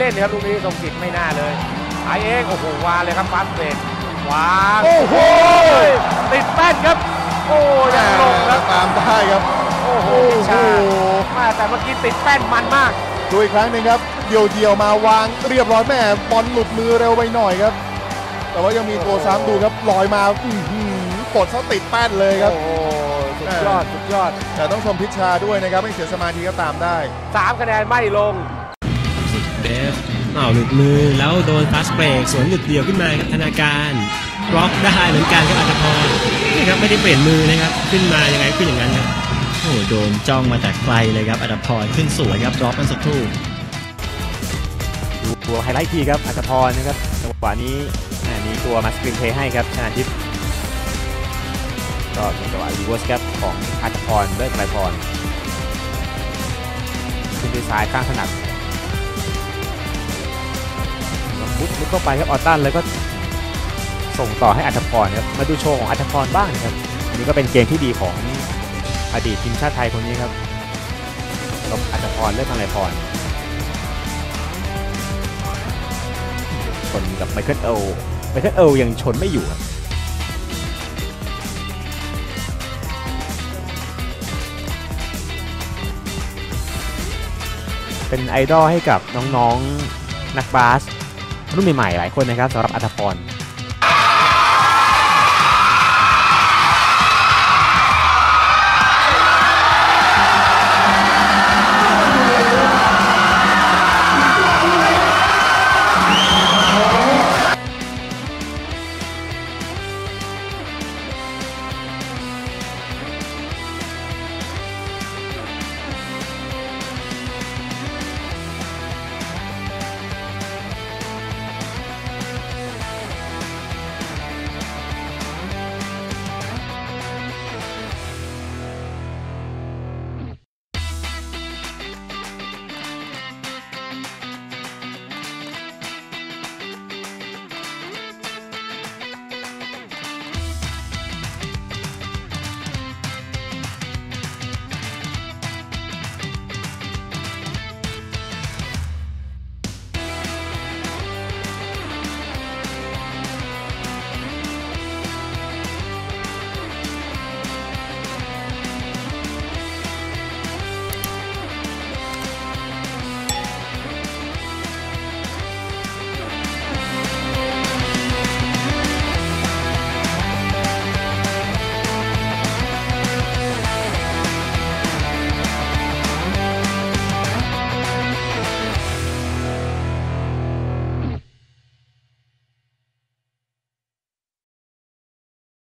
ล่นนะครับลูกนี้ทรงจิตไม่น่าเลยไอเองโอ้โหวางเลยครับฟาสเบรกวางโอ้โหติดแป้นครับโอ้ยังลงครับตามได้ครับโอ้โหพิชาแต่เมื่อกี้ติดแป้นมันมากดูอีกครั้งหนึ่งครับเดี่ยวมาวางเรียบร้อยแม่บอลหลุดมือเร็วไปหน่อยครับแต่ว่ายังมีตัวซ้ำดูครับลอยมากดเขาติดแป้นเลยครับโอ้สุดยอดสุดยอดแต่ต้องชมพิชาด้วยนะครับไม่เสียสมาธิก็ตามได้ 3คะแนนไม่ลงเดฟหลุดมือแล้วโดนฟาสเบรกสวนหลุดเดี่ยวขึ้นมาครับธนาการบล็อกได้เหมือนกันครับอัตภพรนี่ครับไม่ได้เปลี่ยนมือนะครับขึ้นมายังไงขึ้นอย่างนั้นครับโอ้โดนจ้องมาแต่ไกลเลยครับอัตภพรขึ้นสวยครับบล็อกมันสักครู่ดูตัวไฮไลท์ทีครับอัตภพรนะครับจังหวะนี้มีตัวมาสกรีนเพย์ให้ครับชนาทิพย์ก็เป็นจังหวะรีเวิร์สครับของอัตภพรเลิศไกรพรขึ้นด้วยซ้ายข้างถนัดมุดเข้าไปครับออตตันแล้วก็ส่งต่อให้อัตภพรครับมาดูโชว์ของอัตภพรบ้างนะครับอันนี้ก็เป็นเกมที่ดีของอดีตทีมชาติไทยคนนี้ครับอัตภพรเลิศไกรพรชนกับไมเคิลเอลยังชนไม่อยู่ครับเป็นไอดอลให้กับน้องๆนักบาสรุ่นใหม่ๆหลายคนนะครับสำหรับอัตภพร